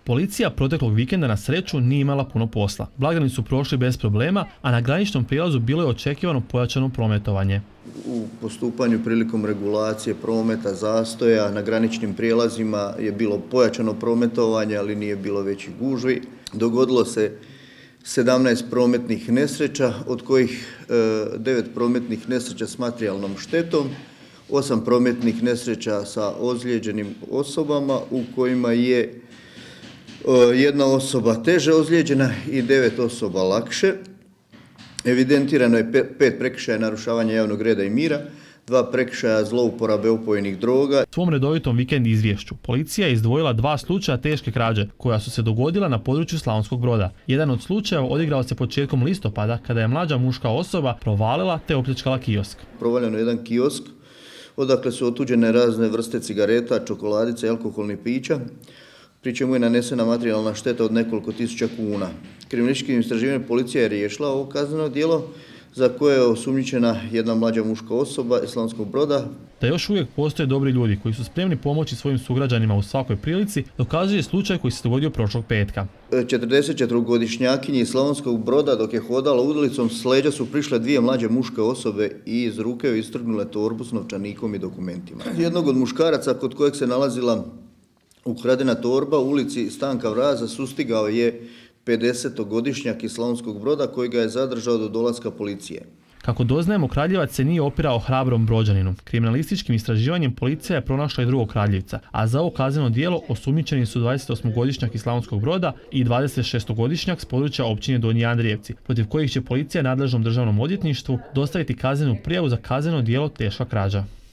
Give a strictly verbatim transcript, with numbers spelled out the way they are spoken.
Policija proteklog vikenda na sreću nije imala puno posla. Blagdani su prošli bez problema, a na graničnom prijelazu bilo je očekivano pojačano prometovanje. U postupanju prilikom regulacije prometa, zastoja, na graničnim prijelazima je bilo pojačano prometovanje, ali nije bilo većih gužvi. Dogodilo se sedamnaest prometnih nesreća, od kojih devet prometnih nesreća s materijalnom štetom, osam prometnih nesreća sa ozlijeđenim osobama u kojima je jedna osoba teže ozlijeđena i devet osoba lakše. Evidentirano je pet prekršaja narušavanja javnog reda i mira, dva prekršaja zlouporabe opojnih droga. U svom redovitom vikend izvješću policija je izdvojila dva slučaja teške krađe koja su se dogodila na području Slavonskog Broda. Jedan od slučajeva odigrao se početkom listopada kada je mlađa muška osoba provalila te opljačkala kiosk. Provaljeno je jedan kiosk odakle su otuđene razne vrste cigareta, čokoladica i alkoholnih pića, pri čemu je nanesena materijalna šteta od nekoliko tisuća kuna. Kriminalističkim istraživanjem policija je riješila ovo kazneno djelo za koje je osumnjičena jedna mlađa muška osoba iz Slavonskog Broda. Da još uvijek postoje dobri ljudi koji su spremni pomoći svojim sugrađanima u svakoj prilici, dokazuje slučaj koji se dogodio prošlog petka. četrdesetčetverogodišnjakinji iz Slavonskog Broda dok je hodala ulicom s leđa su prišle dvije mlađe muške osobe i iz ruke joj istrgnule torbu s novčanikom i dokumentima. Jednog od muškaraca kod kojeg se nalazila ukradena torba u ulici Stanka Vraza sustigao je pedesetogodišnjak iz Slavonskog Broda koji ga je zadržao do dolaska policije. Kako doznajemo, kradljivac se nije opirao hrabrom Brođaninu. Kriminalističkim istraživanjem policija je pronašla i drugog kradljivca, a za ovo kazneno djelo osumnjičeni su dvadesetosmogodišnjak iz Slavonskog Broda i dvadesetšestogodišnjak s područja općine Donji Andrijevci, protiv kojih će policija nadležnom državnom odvjetništvu dostaviti kaznenu prijavu za kazneno djelo teška krađa.